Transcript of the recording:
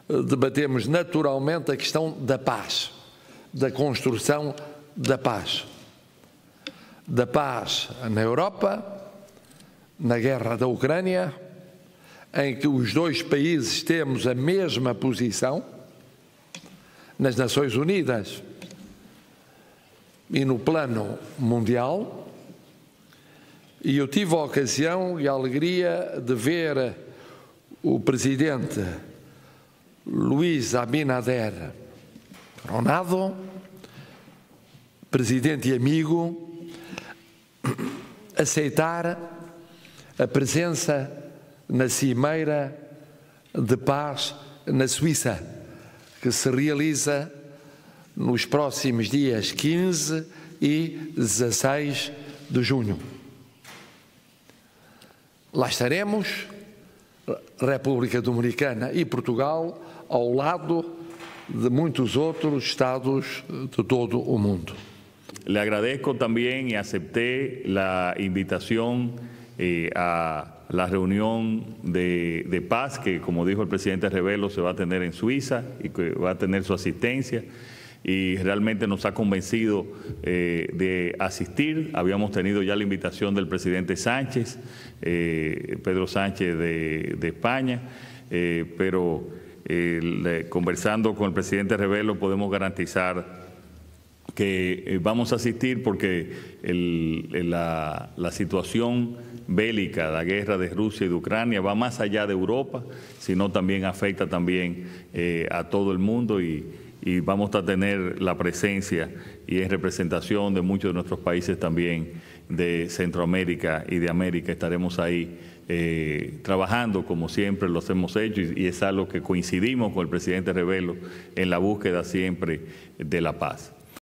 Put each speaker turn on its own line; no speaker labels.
debatemos naturalmente a questão da paz, da construção da paz. Da paz na Europa, na guerra da Ucrânia, em que os dois países temos a mesma posição, nas Nações Unidas e no plano mundial, e eu tive a ocasião e a alegria de ver o presidente Luiz Abinader Ronaldo, presidente e amigo, aceitar a presença na Cimeira de Paz na Suíça, que se realiza nos próximos dias 15 e 16 de junho. Lá estaremos, República Dominicana e Portugal, ao lado de muitos outros Estados de todo o mundo.
Le agradezco también y acepté la invitación a la reunión de paz que, como dijo el presidente Rebelo, se va a tener en Suiza y que va a tener su asistencia, y realmente nos ha convencido de asistir. Habíamos tenido ya la invitación del presidente Sánchez, Pedro Sánchez de España, pero conversando con el presidente Rebelo podemos garantizar que vamos a asistir porque la situación bélica, la guerra de Rusia y de Ucrania va más allá de Europa, sino también afecta también a todo el mundo, y vamos a tener la presencia y en representación de muchos de nuestros países también de Centroamérica y de América. Estaremos ahí trabajando como siempre los hemos hecho, y es algo que coincidimos con el presidente Rebelo en la búsqueda siempre de la paz.